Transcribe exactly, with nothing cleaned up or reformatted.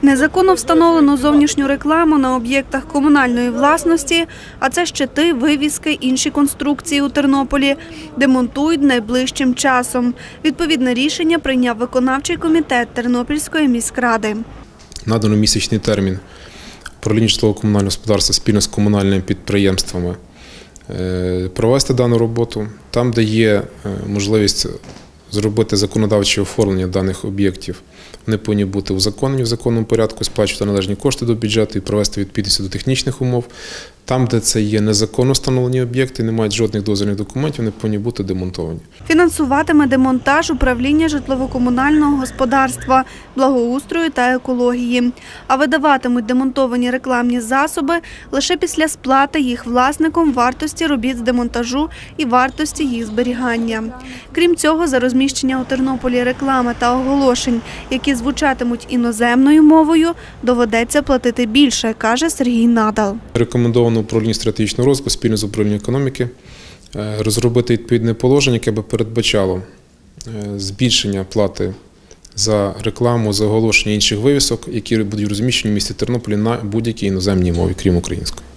Незаконно встановлену зовнішню рекламу на об'єктах комунальної власності, а це щити, вивіски, інші конструкції у Тернополі, демонтують найближчим часом. Відповідне рішення прийняв виконавчий комітет Тернопільської міськради. Надано місячний термін управління житлово-комунального господарства спільно з комунальними підприємствами провести дану роботу. Там, де є можливість зробити законодавче оформлення даних об'єктів, вони повинні бути узаконені в законному порядку, сплачувати належні кошти до бюджету і провести відповідність до технічних умов. Там, де це є незаконно встановлені об'єкти, не мають жодних дозвільних документів, вони повинні бути демонтовані. Фінансуватиме демонтаж управління житлово-комунального господарства, благоустрою та екології. А видаватимуть демонтовані рекламні засоби лише після сплати їх власником вартості робіт з демонтажу і вартості їх зберігання. Крім цього, за розміщення у Тернополі реклами та оголошень, які звучатимуть іноземною мовою, доведеться платити більше, каже Сергій Надал. Рекомендовано управлінню стратегічного розвитку спільно з управлінням економіки розробити відповідне положення, яке би передбачало збільшення плати за рекламу, за оголошення інших вивісок, які будуть розміщені в місті Тернополі на будь-якій іноземній мові, крім української.